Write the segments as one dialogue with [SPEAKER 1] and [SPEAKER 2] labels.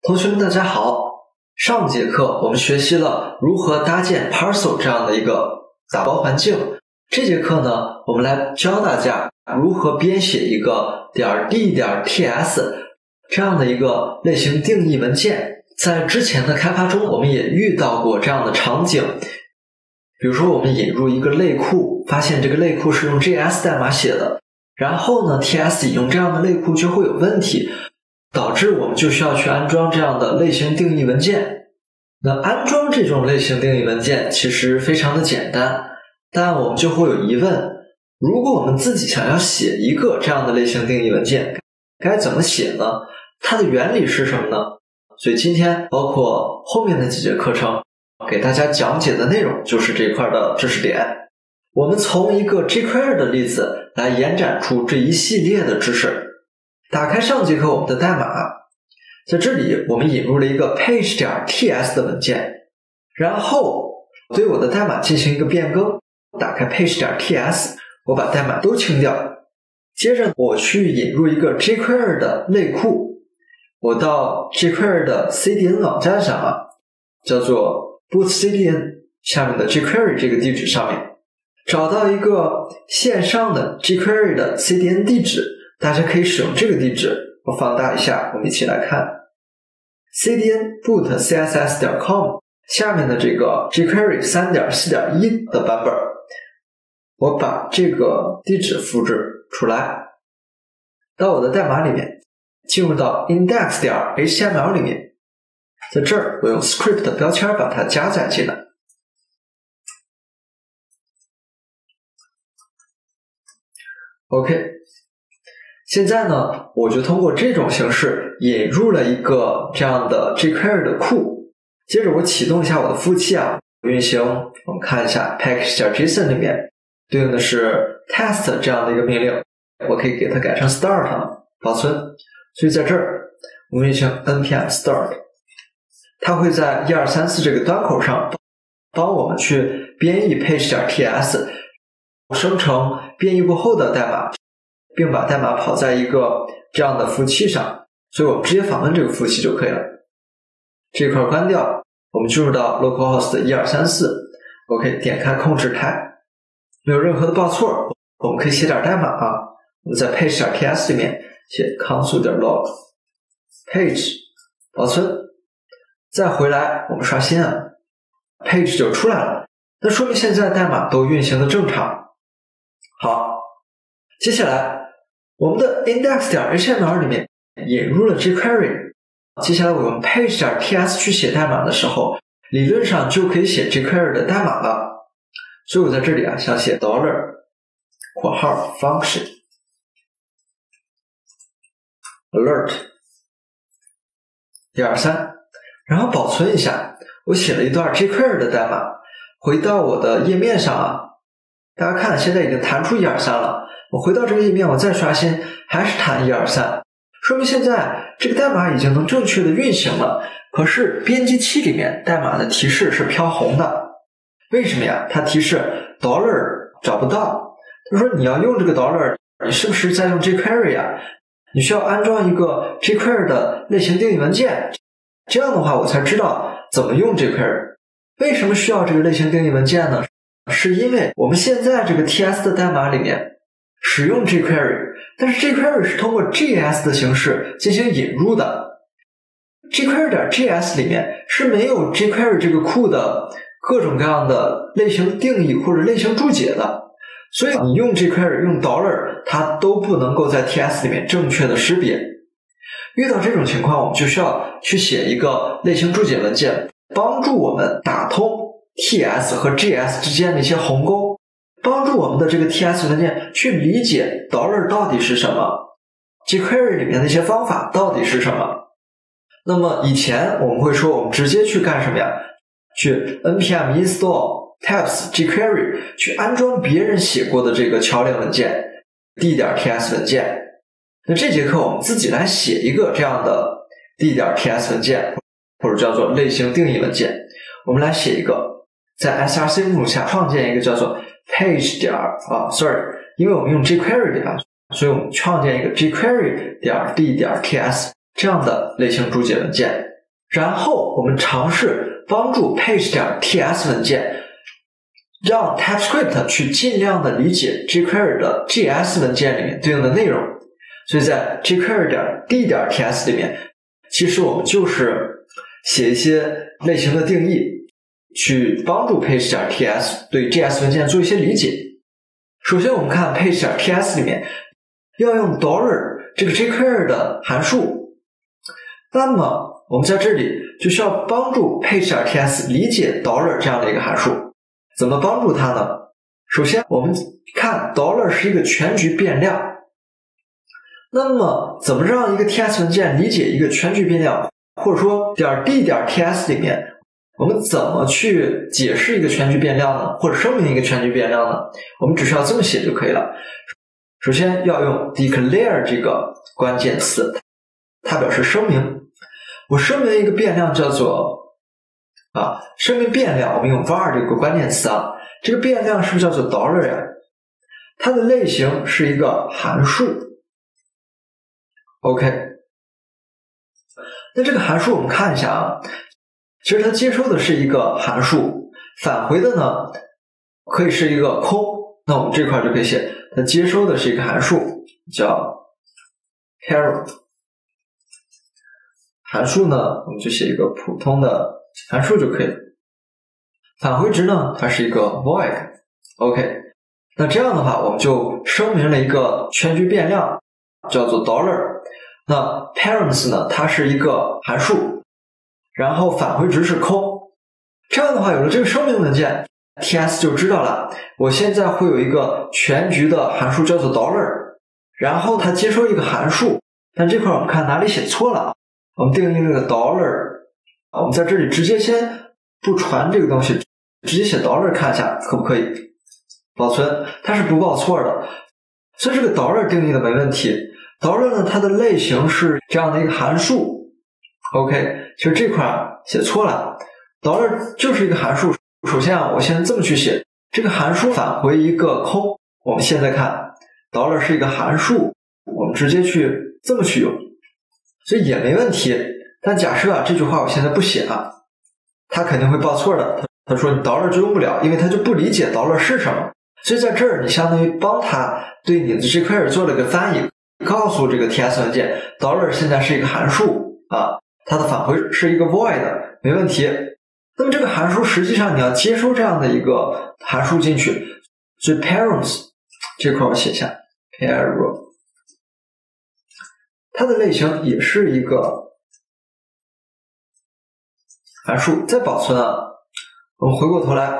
[SPEAKER 1] 同学们大家好，上节课我们学习了如何搭建 Parcel 这样的一个打包环境。这节课呢，我们来教大家如何编写一个.d.ts 这样的一个类型定义文件。在之前的开发中，我们也遇到过这样的场景，比如说我们引入一个类库，发现这个类库是用 JS 代码写的，然后呢 TS 引用这样的类库就会有问题，导致我们就需要去安装这样的类型定义文件。那安装这种类型定义文件其实非常的简单，但我们就会有疑问，如果我们自己想要写一个这样的类型定义文件，该怎么写呢？它的原理是什么呢？所以今天包括后面的几节课程给大家讲解的内容就是这块的知识点。我们从一个 jQuery 的例子来延展出这一系列的知识。打开上节课我们的代码，在这里我们引入了一个 page.ts 的文件，然后对我的代码进行一个变更，打开 page.ts， 我把代码都清掉，接着我去引入一个 jQuery 的类库，我到 jQuery 的 CDN 网站上叫做 bootcdn 下面的 jQuery 这个地址上面，找到一个线上的 jQuery 的 CDN 地址，大家可以使用这个地址，我放大一下，我们一起来看 cdn bootcss.com 下面的这个 jQuery 3.4.1 的版本，我把这个地址复制出来，到我的代码里面，进入到 index.html 里面，在这儿我用 script 的标签把它加载进来。OK， 现在呢，我就通过这种形式引入了一个这样的 jQuery 的库，接着我启动一下我的服务器运行，我们看一下 package.json 里面对应的是 test 这样的一个命令，我可以给它改成 start 保存，所以在这儿我们运行 npm start， 它会在1234这个端口上帮我们去编译 page.ts， 生成编译过后的代码，并把代码跑在一个这样的服务器上，所以我们直接访问这个服务器就可以了。这块关掉，我们进入到 localhost 1234， OK， 点开控制台，没有任何的报错，我们可以写点代码我们在 page.ts 里面写 console.log page 保存，再回来我们刷新page 就出来了，那说明现在代码都运行的正常。好，接下来我们的 index.html 里面引入了 jQuery， 接下来我用 page.ts 去写代码的时候，理论上就可以写 jQuery 的代码了，所以我在这里想写 $function alert 123，然后保存一下，我写了一段 jQuery 的代码，回到我的页面上大家看现在已经弹出123了，我回到这个页面，我再刷新还是弹123，说明现在这个代码已经能正确的运行了，可是编辑器里面代码的提示是飘红的，为什么呀？它提示 $找不到，他说你要用这个 $， 你是不是在用 jQuery 你需要安装一个 jQuery 的类型定义文件，这样的话我才知道怎么用 jQuery。 为什么需要这个类型定义文件呢？是因为我们现在这个 TS 的代码里面使用 jQuery， 但是 jQuery 是通过 JS 的形式进行引入的， jQuery.js 里面是没有 jQuery 这个库的各种各样的类型定义或者类型注解的，所以你用 jQuery 用 $， 它都不能够在 TS 里面正确的识别。遇到这种情况，我们就需要去写一个类型注解文件，帮助我们打通 TS 和 JS 之间的一些鸿沟，帮助我们的这个 TS 文件去理解 $到底是什么， jQuery 里面的一些方法到底是什么。那么以前我们会说我们直接去干什么呀？去 npm install tabs jQuery 去安装别人写过的这个桥梁文件 d.ts 文件。那这节课我们自己来写一个这样的 d.ts 文件，或者叫做类型定义文件。我们来写一个，在 src 目录下创建一个叫做 page. sorry， 因为我们用 jQuery 所以我们创建一个 jQuery.d.ts 这样的类型注解文件。 然后我们尝试帮助 page.ts 文件让 TypeScript 去尽量的理解 jQuery 的 JS 文件里面对应的内容。所以在 jQuery.d.ts 里面，其实我们就是写一些类型的定义，去帮助 page.ts 对 JS 文件做一些理解。首先我们看 page.ts 里面要用 $这个 jQuery 的函数，那么我们在这里就需要帮助 page.ts 理解 $这样的一个函数。怎么帮助它呢？首先我们看 $是一个全局变量，那么怎么让一个 TS 文件理解一个全局变量，或者说.d.ts 里面我们怎么去解释一个全局变量呢？或者声明一个全局变量呢？我们只需要这么写就可以了。首先要用 declare 这个关键词，它表示声明。我声明一个变量叫做声明变量，我们用 var 这个关键词啊，这个变量是不是叫做 $呀？它的类型是一个函数。OK， 那这个函数我们看一下啊，其实它接收的是一个函数，返回的呢可以是一个空。那我们这块就可以写，它接收的是一个函数叫 hello。函数呢，我们就写一个普通的函数就可以了。返回值呢，它是一个 void。OK， 那这样的话，我们就声明了一个全局变量，叫做 $。那 parents 呢，它是一个函数，然后返回值是空。这样的话，有了这个声明文件 ，TS 就知道了，我现在会有一个全局的函数叫做 $，然后它接收一个函数，但这块我们看哪里写错了。我们定义那个 $，我们在这里直接先不传这个东西，直接写 $，看一下可不可以保存，它是不报错的，所以这个 $定义的没问题。$呢，它的类型是这样的一个函数。OK， 其实这块写错了， $就是一个函数。首先我先这么去写，这个函数返回一个空。我们现在看 $是一个函数，我们直接去这么去用，所以也没问题。但假设这句话我现在不写了，它肯定会报错的。他说你 $就用不了，因为他就不理解 $是什么。所以在这儿你相当于帮他对你的 jQuery 做了个翻译，告诉这个 TS 文件 $现在是一个函数啊，它的返回是一个 void， 没问题。那么这个函数实际上你要接收这样的一个函数进去，所以 parents 这块我写下 parent， 它的类型也是一个函数。再保存啊，我们回过头来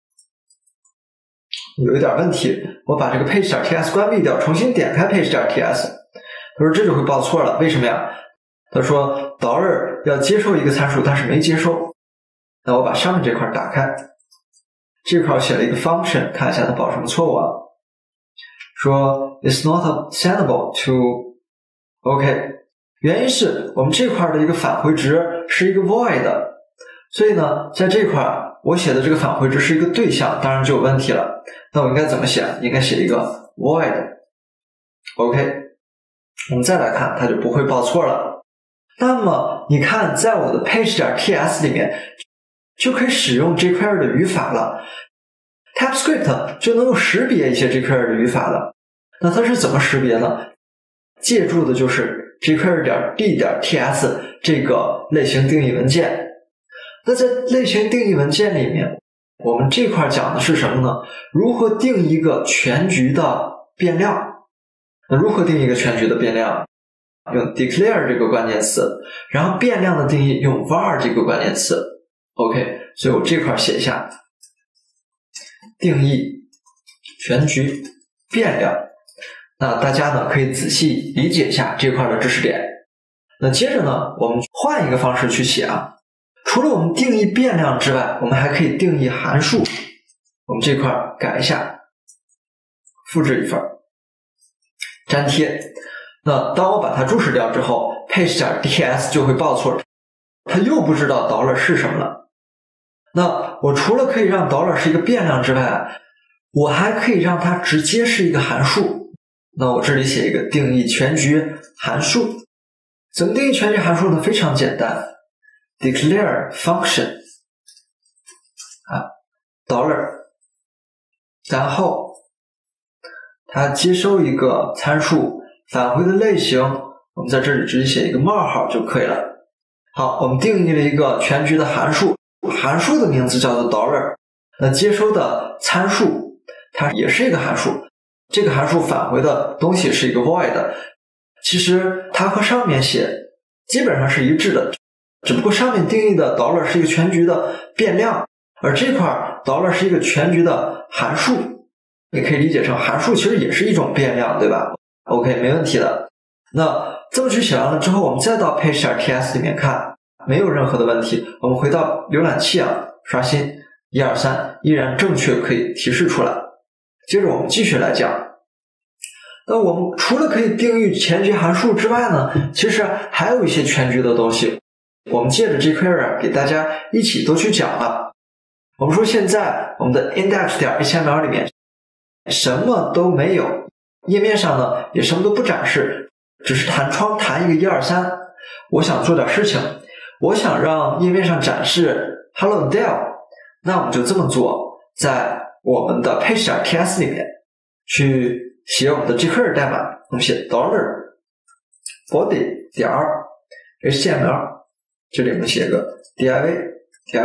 [SPEAKER 1] 有一点问题，我把这个 page.ts 关闭掉，重新点开 page.ts， 他说这就会报错了，为什么呀？他说 $要接受一个参数，但是没接收。那我把上面这块打开，这块写了一个 function， 看一下它报什么错误啊？说 it's not assignable to OK， 原因是我们这块的一个返回值是一个 void， 所以呢在这块我写的这个返回值是一个对象，当然就有问题了。那我应该怎么写？应该写一个 void。 OK， 我们再来看，它就不会报错了。那么你看在我的 page.ts 里面就可以使用 jQuery 的语法了， TypeScript 就能够识别一些 jQuery 的语法了。那它是怎么识别呢？借助的就是 jQuery.d.ts 这个类型定义文件。那在类型定义文件里面，我们这块讲的是什么呢？如何定义一个全局的变量。那如何定义一个全局的变量？用 declare 这个关键词，然后变量的定义用 var 这个关键词。OK， 所以我这块写一下定义全局变量。那大家呢可以仔细理解一下这块的知识点。那接着呢我们换一个方式去写啊，除了我们定义变量之外，我们还可以定义函数。我们这块改一下，复制一份粘贴。那当我把它注释掉之后， page.ts 就会报错，它又不知道 $是什么了。那我除了可以让 $是一个变量之外，我还可以让它直接是一个函数。那我这里写一个定义全局函数。怎么定义全局函数呢？非常简单， declare function $，然后它接收一个参数，返回的类型我们在这里直接写一个冒号就可以了。好，我们定义了一个全局的函数，函数的名字叫做$，那接收的参数它也是一个函数，这个函数返回的东西是一个 void， 其实它和上面写基本上是一致的，只不过上面定义的$是一个全局的变量，而这块$是一个全局的函数，也可以理解成函数其实也是一种变量，对吧？ OK， 没问题的。那这么去写完了之后，我们再到 page.ts 里面看，没有任何的问题。我们回到浏览器刷新123，依然正确，可以提示出来。接着我们继续来讲，那我们除了可以定义全局函数之外呢，其实还有一些全局的东西，我们借着 jQuery 给大家一起都去讲了。我们说现在我们的 index.html 里面什么都没有，页面上呢也什么都不展示，只是弹窗弹一个123。我想做点事情，我想让页面上展示 Hello Dale， 那我们就这么做，在我们的 page.ts 里面去写我们的 jQuery 代码，我们写 $body.html， 这里我们写个 div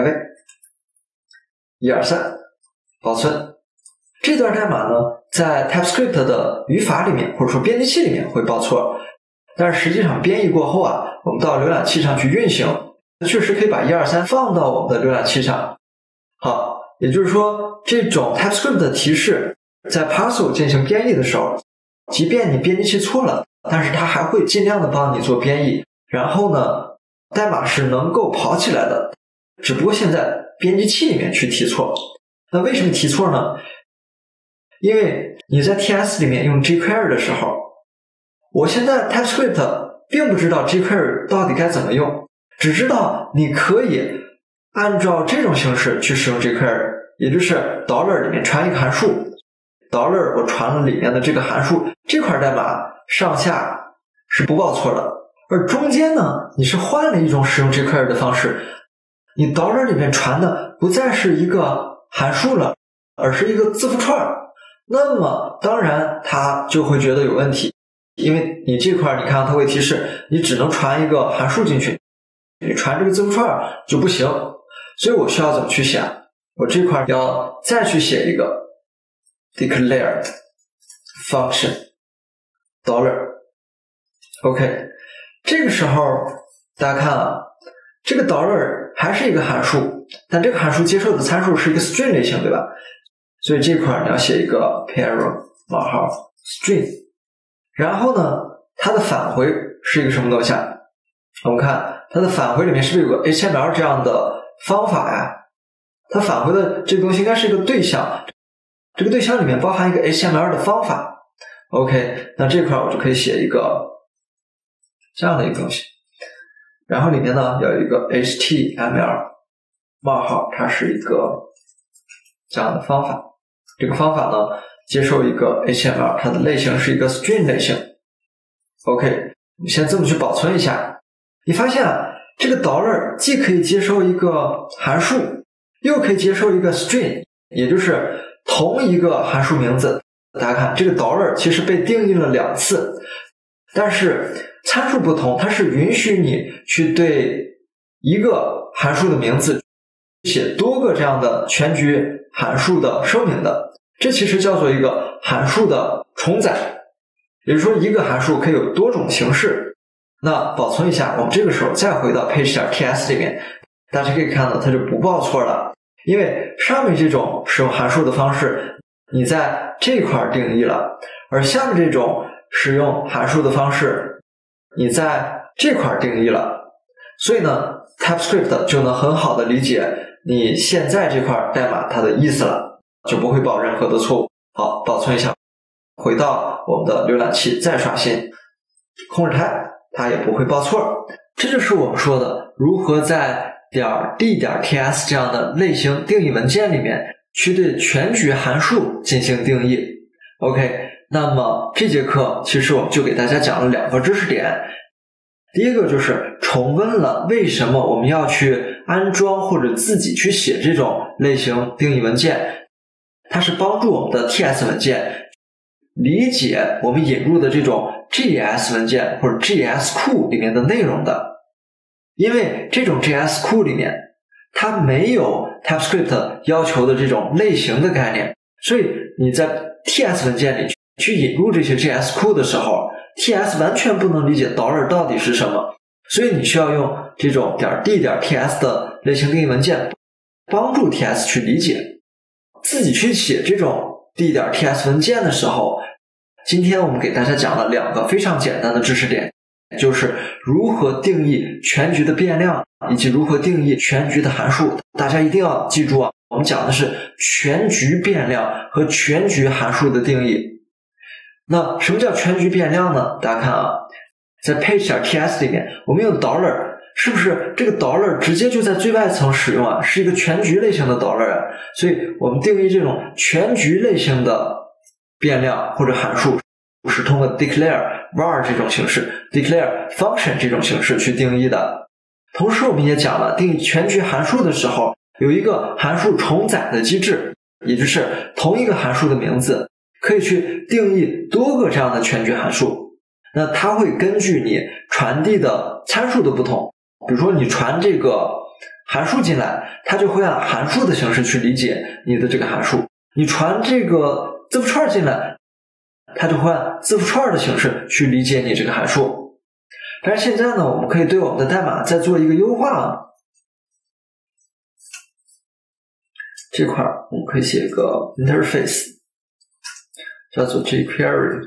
[SPEAKER 1] 123，保存。这段代码呢，在 TypeScript 的语法里面或者说编辑器里面会报错，但是实际上编译过后我们到浏览器上去运行，确实可以把123放到我们的浏览器上。好，也就是说这种 TypeScript 的提示在 Parcel 进行编译的时候，即便你编辑器错了，但是它还会尽量的帮你做编译，然后呢代码是能够跑起来的，只不过现在编辑器里面去提错。那为什么提错呢？因为你在 TS 里面用 jQuery 的时候，我现在 TypeScript 并不知道 jQuery 到底该怎么用，只知道你可以按照这种形式去使用 jQuery， 也就是$里面传一个函数，$我传了里面的这个函数，这块代码上下是不报错的。而中间呢，你是换了一种使用 jQuery 的方式，你$里面传的不再是一个函数了，而是一个字符串。那么当然它就会觉得有问题，因为你这块你看它会提示你只能传一个函数进去，你传这个字符串就不行。所以我需要怎么去写？我这块要再去写一个 declare function $。OK， 这个时候大家看这个$还是一个函数，但这个函数接受的参数是一个 string 类型，对吧？所以这块你要写一个 $string， 然后呢它的返回是一个什么东西我们看它的返回里面是不是有个 HTML 这样的方法它返回的这个东西应该是一个对象，这个对象里面包含一个 HTML 的方法。 OK， 那这块我就可以写一个这样的一个东西，然后里面呢要有一个 HTML 冒号，它是一个这样的方法。这个方法呢接受一个 HTML， 它的类型是一个 string 类型。 OK， 我们先这么去保存一下，你发现这个$既可以接收一个函数，又可以接受一个 string， 也就是同一个函数名字。大家看这个$其实被定义了2次，但是参数不同，它是允许你去对一个函数的名字写多个这样的全局函数的声明的，这其实叫做一个函数的重载，也就是说一个函数可以有多种形式。那保存一下，我们这个时候再回到 page.ts 里面，大家可以看到它就不报错了，因为上面这种使用函数的方式你在这块定义了，而下面这种使用函数的方式你在这块定义了，所以呢 TypeScript 就能很好的理解你现在这块代码它的意思了，就不会报任何的错误。好，保存一下，回到我们的浏览器再刷新，控制台它也不会报错。这就是我们说的如何在.d.ts 这样的类型定义文件里面去对全局函数进行定义。 OK， 那么这节课其实我们就给大家讲了2个知识点， 第一个就是重温了为什么我们要去安装或者自己去写这种类型定义文件，它是帮助我们的 TS 文件理解我们引入的这种 JS 文件或者 JS 库里面的内容的。因为这种 JS 库里面它没有 TypeScript 要求的这种类型的概念，所以你在 TS 文件里去引入这些 JS 库的时候， TS 完全不能理解 $ 到底是什么，所以你需要用这种.d.ts 的类型定义文件帮助 TS 去理解。自己去写这种 d.ts 文件的时候，今天我们给大家讲了2个非常简单的知识点，就是如何定义全局的变量以及如何定义全局的函数。大家一定要记住啊，我们讲的是全局变量和全局函数的定义。那什么叫全局变量呢？大家看啊，在 page.ts 里面我们用 $， 是不是这个 $直接就在最外层使用啊？是一个全局类型的 $啊，所以我们定义这种全局类型的变量或者函数是通过 declare var 这种形式 declare function 这种形式去定义的。同时我们也讲了定义全局函数的时候有一个函数重载的机制，也就是同一个函数的名字可以去定义多个这样的全局函数。那它会根据你传递的参数的不同，比如说你传这个函数进来，它就会按函数的形式去理解你的这个函数，你传这个字符串进来，它就会按字符串的形式去理解你这个函数。但是现在呢，我们可以对我们的代码再做一个优化。这块我们可以写一个 interface 叫做 jQuery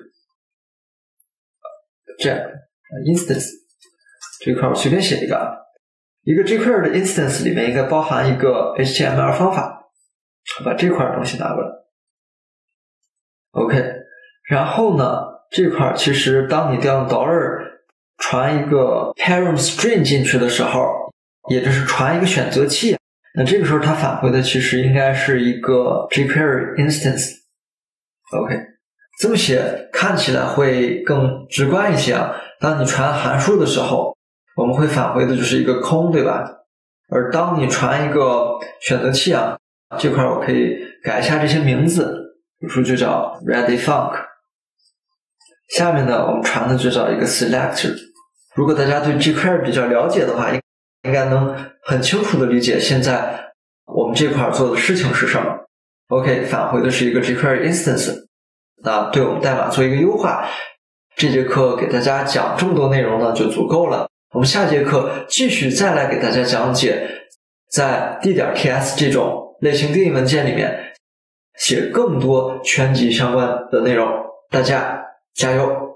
[SPEAKER 1] Jack instance， 这块我随便写一个jQuery 的 instance 里面应该包含一个 HTML 方法，把这块东西拿过来。OK， 然后呢，这块其实当你调用 $传一个 parent string 进去的时候，也就是传一个选择器，那这个时候它返回的其实应该是一个 jQuery instance。 OK， 这么写看起来会更直观一些啊。当你传函数的时候，我们会返回的就是一个空，对吧？而当你传一个选择器啊，这块我可以改一下这些名字，比如说就叫 readyfunc， 下面呢我们传的就叫一个 select。如果大家对 jQuery 比较了解的话，应该能很清楚的理解现在我们这块做的事情是什么。 OK， 返回的是一个 jQuery instance， 那对我们代码做一个优化。这节课给大家讲这么多内容呢就足够了，我们下节课继续再来给大家讲解在 d.ts 这种类型定义文件里面写更多全局相关的内容，大家加油。